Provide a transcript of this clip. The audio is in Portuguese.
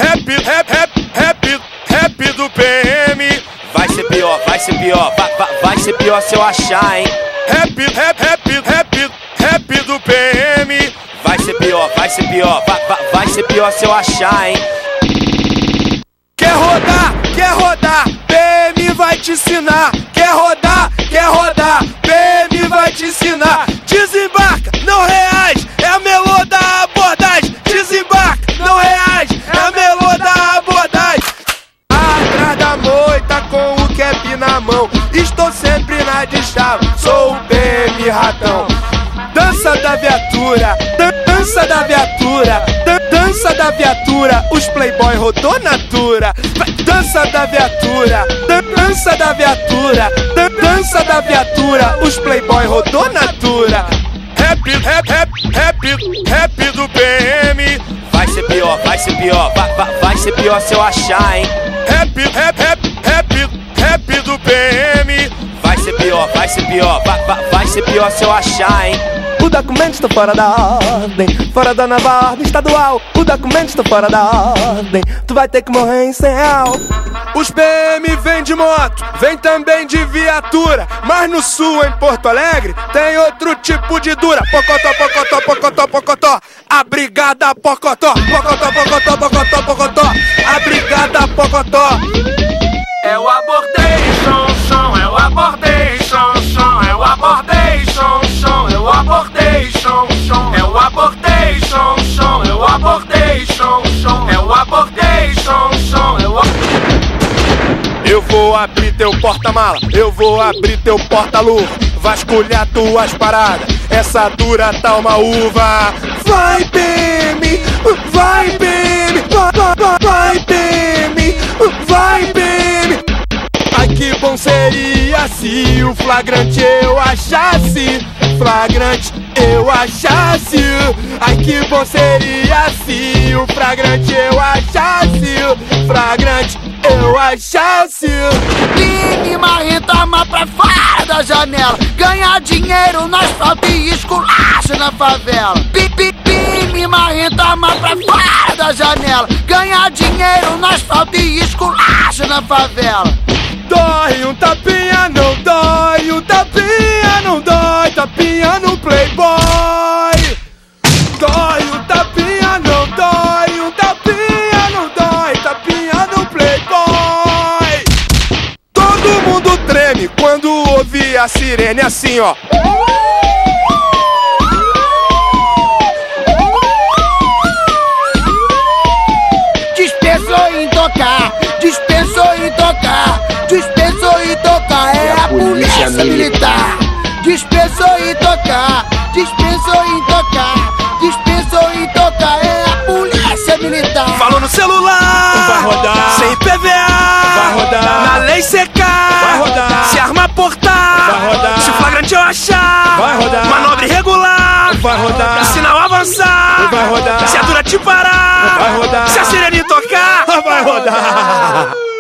Rap do PM. Vai ser pior, vai ser pior, vai ser pior se eu achar, hein? Rap do PM. Vai ser pior, vai ser pior, vai ser pior se eu achar, hein? Quer rodar, PM vai te ensinar. Quer rodar, PM vai te ensinar. Desembarca, não reage, é a melô da abordagem. Desembarca, não reage, é a melô da abordagem. Atrás da moita com o cap na mão, estou sempre na de chave, sou o PM ratão. Dança da viatura, dança da viatura, dança da viatura, os playboy rodou natura. Dança da viatura, dança da viatura, dança da viatura, os playboy rodou natura. Rap do PM. Vai ser pior, vai ser pior, vai ser pior se eu achar, hein? Rap do PM. Vai ser pior, vai ser pior, vai ser pior se eu achar, hein? O documento está fora da ordem, fora da nova ordem estadual. O documento está fora da ordem, tu vai ter que morrer em R$100. Os PM vêm de moto, vêm também de viatura, mas no sul, em Porto Alegre, tem outro tipo de dura. Pocotó, pocotó, pocotó, pocotó, a brigada Pocotó. Pocotó, pocotó, pocotó, pocotó, a brigada Pocotó. É o abordation, som, é o abordation, som, é o abordation, som, é o abordation, som, é o abordation, som, é o abordation, som, é o abordation, som, é o Eu vou abrir teu porta-mala, eu vou abrir teu porta-luva, vasculhar tuas paradas, essa dura tá uma uva. Vai PM, vai PM, vai PM, vai PM. Ai que bom seria se o flagrante eu achasse, flagrante eu achasse. Ai que bom seria se o flagrante eu achasse, flagrante eu achasse. Ligue marrenta, arma pra fora da janela, ganhar dinheiro no asfalto e esculacho na favela. Ligue marrenta, arma pra fora da janela, ganhar dinheiro no asfalto e esculacho na favela. Dói um tapinha, não dói, um tapinha, não dói, tapinha no playboy. Dói um tapinha, não dói, um tapinha, não dói, tapinha no playboy. Todo mundo treme quando ouve a sirene assim, ó. Dispensou em tocar, dispensou em tocar, dispensou em tocar, é a polícia militar. Dispensou em tocar, dispensou em tocar, dispensou em tocar, é a polícia militar. Falou no celular, vai rodar. sem PVA, Vai rodar. na lei secar, Vai rodar. se arma portar, Vai rodar. se flagrante eu achar, Vai rodar. manobra irregular, Vai rodar. sinal avançar, Vai rodar. se a dura te parar, Vai rodar. se a sirene tocar, Vai rodar.